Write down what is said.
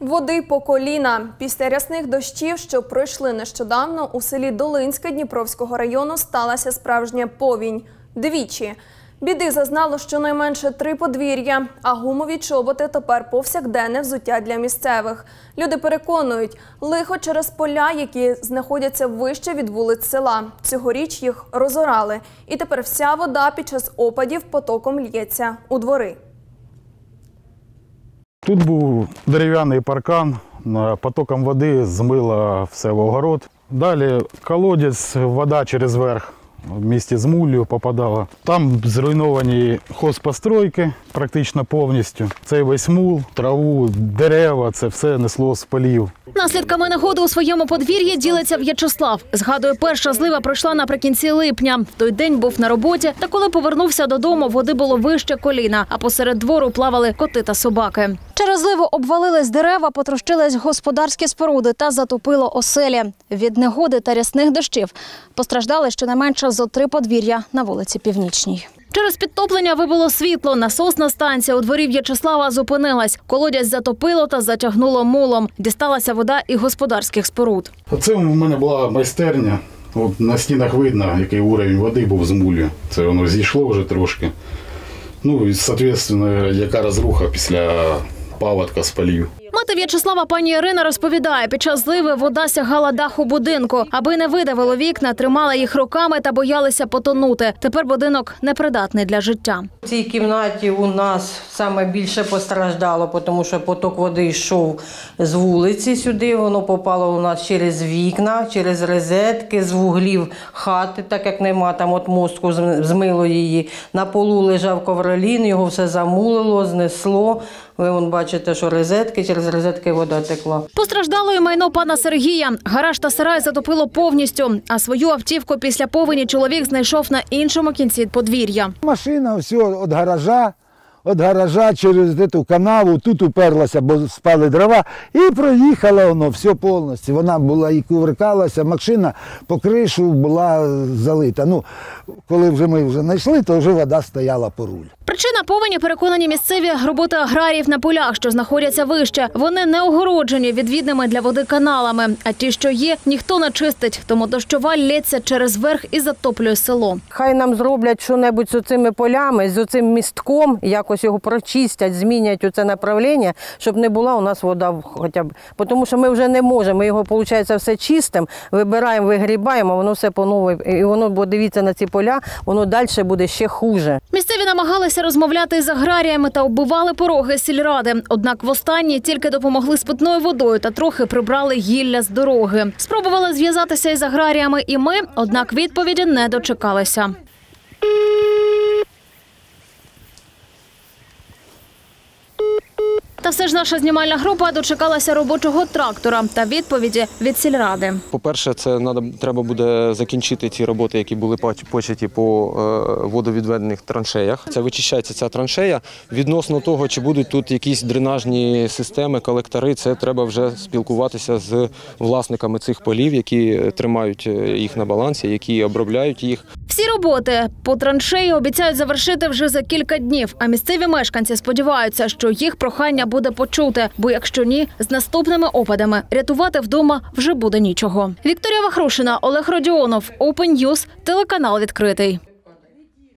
Води по коліна. Після рясних дощів, що пройшли нещодавно, у селі Долинське Дніпровського району сталася справжня повінь. Двічі. Біди зазнало щонайменше 3 подвір'я, а гумові чоботи тепер повсякденне взуття для місцевих. Люди переконують, лихо через поля, які знаходяться вище від вулиць села. Цьогоріч їх розорали. І тепер вся вода під час опадів потоком лється у двори. Тут був дерев'яний паркан, потоком води змило все в огород. Далі колодязь, вода через верх в місті з муллю попадала. Там зруйновані хозпостройки практично повністю. Цей весь мул, траву, дерева, це все несло з полів. Наслідками негоди у своєму подвір'ї ділиться В'ячеслав. Згадує, перша злива пройшла наприкінці липня. В той день був на роботі, та коли повернувся додому, води було вище коліна, а посеред двору плавали коти та собаки. Через зливу обвалились дерева, потрощились господарські споруди та затопило оселі. Від негоди та рясних дощів постраждали щонайменше зо 3 подвір'я на вулиці Північній. Через підтоплення вибило світло. Насосна станція у дворі В'ячеслава зупинилась. Колодязь затопило та затягнуло мулом. Дісталася вода і господарських споруд. Це у мене була майстерня. От на стінах видно, який уровень води був з муллю. Це воно зійшло вже трошки. Ну і, відповідно, яка розруха після паводка з полів. Мати В'ячеслава, пані Ірина, розповідає, під час зливи вода сягала даху будинку. Аби не видавило вікна, тримала їх руками та боялися потонути. Тепер будинок непридатний для життя. В цій кімнаті у нас саме більше постраждало, тому що поток води йшов з вулиці сюди. Воно попало у нас через вікна, через розетки, з вуглів хати, так як нема там от мостку, змило її. На полу лежав ковролін, його все замулило, знесло. Ви вон бачите, що розетки, через розетки вода текла. Постраждало і майно пана Сергія. Гараж та сарай затопило повністю, а свою автівку після повені чоловік знайшов на іншому кінці подвір'я. Машина все від гаража через цю канаву, тут уперлася, бо спали дрова, і проїхала воно все повністю. Вона була і кувыркалася, машина по кришу була залита. Ну, коли ми вже знайшли, то вже вода стояла по руль. Причина повені, переконані місцеві, робота аграріїв на полях, що знаходяться вище. Вони не огороджені відвідними для води каналами, а ті, що є, ніхто не чистить, тому дощова лється через верх і затоплює село. Хай нам зроблять що-небудь з цими полями, з цим містком, якось його прочистять, змінять оце направлення, щоб не була у нас вода хоча б. Тому що ми вже не можемо, ми його, виходить, все чистимо, вибираємо, вигрібаємо, воно все по-новому. І воно, бо дивіться на ці поля, воно далі буде ще хуже. Місцеві намагалися розмовляти з аграріями та оббивали пороги сільради. Однак востаннє тільки допомогли з питною водою та трохи прибрали гілля з дороги. Спробували зв'язатися із аграріями і ми, однак відповіді не дочекалися. Та все ж наша знімальна група дочекалася робочого трактора та відповіді від сільради. По-перше, треба буде закінчити ті роботи, які були початі по водовідведених траншеях. Це вичищається ця траншея. Відносно того, чи будуть тут якісь дренажні системи, колектори, це треба вже спілкуватися з власниками цих полів, які тримають їх на балансі, які обробляють їх. Всі роботи по траншеї обіцяють завершити вже за кілька днів, а місцеві мешканці сподіваються, що їх прохання буде почуте, бо якщо ні, з наступними опадами рятувати вдома вже буде нічого. Вікторія Вахрушина, Олег Родіонов, Open News, телеканал «Відкритий».